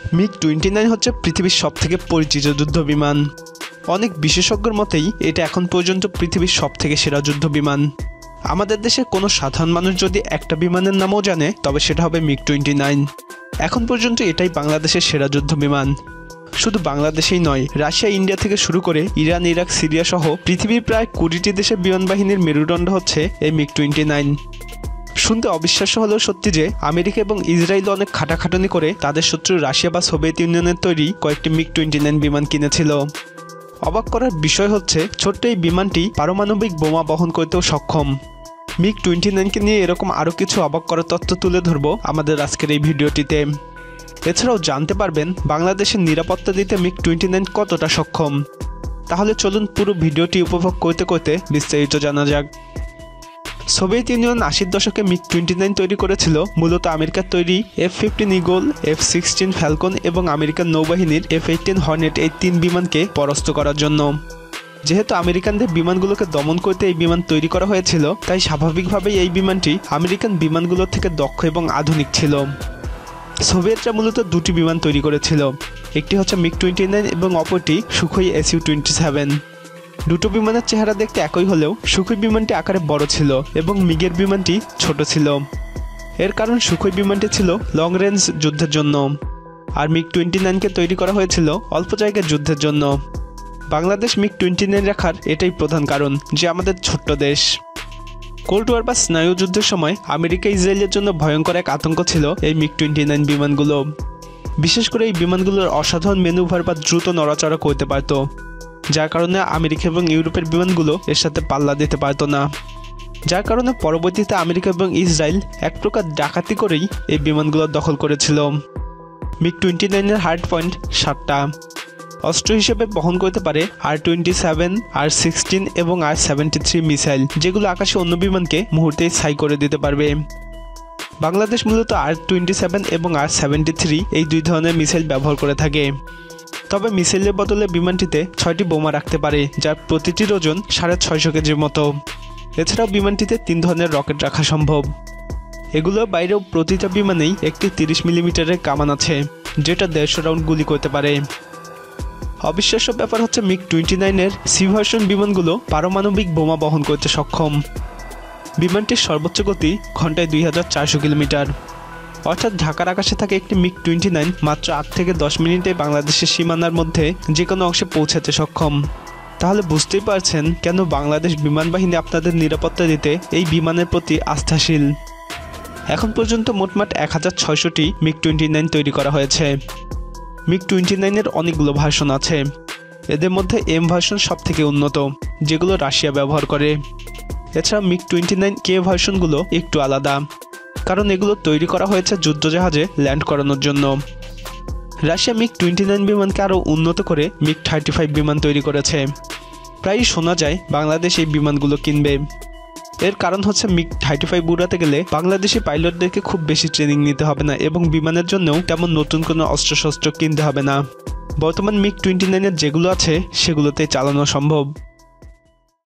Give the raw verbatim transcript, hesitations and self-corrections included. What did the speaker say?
MiG twenty nine হচ্ছে পৃথিবীর সবথেকে পরিচিত যুদ্ধ বিমান। অনেক বিশেষজ্ঞর মতেই এটা এখন পর্যন্ত পৃথিবীর সবথেকে সেরা যুদ্ধ বিমান। আমাদের দেশের কোনো সাধারণ মানুষ যদি একটা বিমানের নামও জানে তবে সেটা হবে মিগ টোয়েন্টি নাইন। এখন পর্যন্ত এটাই বাংলাদেশের সেরা যুদ্ধ বিমান। শুধু বাংলাদেশেই নয়, রাশিয়া, ইন্ডিয়া থেকে শুরু করে ইরান, ইরাক, সিরিয়া সহ পৃথিবীর প্রায় কুড়িটি দেশের বিমান বাহিনীর মেরুদণ্ড হচ্ছে এই মিগ টোয়েন্টি নাইন। শুনতে অবিশ্বাস্য হলেও সত্যি যে আমেরিকা এবং ইসরায়েল অনেক খাটাখাটনি করে তাদের শত্রু রাশিয়া বা সোভিয়েত ইউনিয়নের তৈরি কয়েকটি মিগ টোয়েন্টি নাইন বিমান কিনেছিল। অবাক করার বিষয় হচ্ছে ছোট্ট এই বিমানটি পারমাণবিক বোমা বহন করতেও সক্ষম। মিগ টোয়েন্টি নাইনকে নিয়ে এরকম আরও কিছু অবাক করার তথ্য তুলে ধরব আমাদের আজকের এই ভিডিওটিতে। এছাড়াও জানতে পারবেন বাংলাদেশের নিরাপত্তা দিতে মিগ টোয়েন্টি নাইন কতটা সক্ষম। তাহলে চলুন পুরো ভিডিওটি উপভোগ করতে করতে বিস্তারিত জানা যাক। সোভিয়েত ইউনিয়ন আশির দশকে মিগ টোয়েন্টি নাইন তৈরি করেছিল মূলত আমেরিকার তৈরি F fifteen eagle, F sixteen falcon এবং আমেরিকান নৌবাহিনীর এফ এইটিন হর্নেট এই তিন বিমানকে পরাস্ত করার জন্য। যেহেতু আমেরিকানদের বিমানগুলোকে দমন করতে এই বিমান তৈরি করা হয়েছিল, তাই স্বাভাবিকভাবেই এই বিমানটি আমেরিকান বিমানগুলোর থেকে দক্ষ এবং আধুনিক ছিল। সোভিয়েতরা মূলত দুটি বিমান তৈরি করেছিল, একটি হচ্ছে মিগ টোয়েন্টি নাইন এবং অপরটি Sukhoi S U twenty seven. দুটো বিমানের চেহারা দেখতে একই হলেও সুখোই বিমানটি আকারে বড় ছিল এবং মিগের বিমানটি ছোট ছিল। এর কারণ সুখোই বিমানটি ছিল লং রেঞ্জ যুদ্ধের জন্য, আর মিগ টোয়েন্টি নাইনকে তৈরি করা হয়েছিল অল্প জায়গার যুদ্ধের জন্য। বাংলাদেশ মিগ টোয়েন্টি নাইন রাখার এটাই প্রধান কারণ যে আমাদের ছোট্ট দেশ। কোল্ড ওয়ার বা স্নায়ু যুদ্ধের সময় আমেরিকা, ইসরায়েলের জন্য ভয়ঙ্কর এক আতঙ্ক ছিল এই মিগ টোয়েন্টি নাইন বিমানগুলো। বিশেষ করে এই বিমানগুলোর অসাধারণ ম্যানুভার বা দ্রুত নড়াচড়া করতে পারত, যার কারণে আমেরিকা এবং ইউরোপের বিমানগুলো এর সাথে পাল্লা দিতে পারত না। যার কারণে পরবর্তীতে আমেরিকা এবং ইসরায়েল এক প্রকার ডাকাতি করেই এই বিমানগুলো দখল করেছিল। মিগ টোয়েন্টি নাইনের হার্ড পয়েন্ট সাতটা। অস্ত্র হিসেবে বহন করতে পারে R twenty seven, R sixteen এবং আর সেভেন্টি থ্রি মিসাইল, যেগুলো আকাশে অন্য বিমানকে মুহূর্তেই ছাই করে দিতে পারবে। বাংলাদেশ মূলত আর টোয়েন্টি সেভেন এবং আর সেভেন্টি থ্রি এই দুই ধরনের মিসাইল ব্যবহার করে থাকে। তবে মিসাইলের বদলে বিমানটিতে ছয়টি বোমা রাখতে পারে, যার প্রতিটির ওজন সাড়ে ছয়শো কেজির মতো। এছাড়াও বিমানটিতে তিন ধরনের রকেট রাখা সম্ভব। এগুলোর বাইরেও প্রতিটা বিমানেই একটি তিরিশ মিলিমিটারের কামান আছে, যেটা দেড়শো রাউন্ড গুলি করতে পারে। অবিশ্বাস্য ব্যাপার হচ্ছে মিগ টোয়েন্টি নাইনের সি ভার্সন বিমানগুলো পারমাণবিক বোমা বহন করতে সক্ষম। বিমানটির সর্বোচ্চ গতি ঘন্টায় দুই হাজার চারশো কিলোমিটার। অর্থাৎ ঢাকার আকাশে থাকে একটি মিগ টোয়েন্টি নাইন মাত্র আট থেকে দশ মিনিটে বাংলাদেশের সীমানার মধ্যে যে কোনো অংশে পৌঁছাতে সক্ষম। তাহলে বুঝতেই পারছেন কেন বাংলাদেশ বিমান বাহিনী আপনাদের নিরাপত্তা দিতে এই বিমানের প্রতি আস্থাশীল। এখন পর্যন্ত মোটমাট এক হাজার ছয়শোটি মিগ টোয়েন্টি নাইন তৈরি করা হয়েছে। মিগ টোয়েন্টি নাইনের অনেকগুলো ভার্সন আছে। এদের মধ্যে এম ভার্সন সব থেকে উন্নত, যেগুলো রাশিয়া ব্যবহার করে। এছাড়া মিগ টোয়েন্টি নাইন কে ভার্সনগুলো একটু আলাদা, কারণ এগুলো তৈরি করা হয়েছে যুদ্ধজাহাজে ল্যান্ড করানোর জন্য। রাশিয়া মিগ টোয়েন্টি নাইন বিমানকে আরও উন্নত করে মিগ থার্টি ফাইভ বিমান তৈরি করেছে। প্রায়ই শোনা যায় বাংলাদেশ এই বিমানগুলো কিনবে। এর কারণ হচ্ছে মিগ থার্টি ফাইভ উড়াতে গেলে বাংলাদেশি পাইলটদেরকে খুব বেশি ট্রেনিং নিতে হবে না এবং বিমানের জন্যও তেমন নতুন কোনো অস্ত্রশস্ত্র কিনতে হবে না। বর্তমান মিগ টোয়েন্টি নাইনের যেগুলো আছে সেগুলোতে চালানো সম্ভব।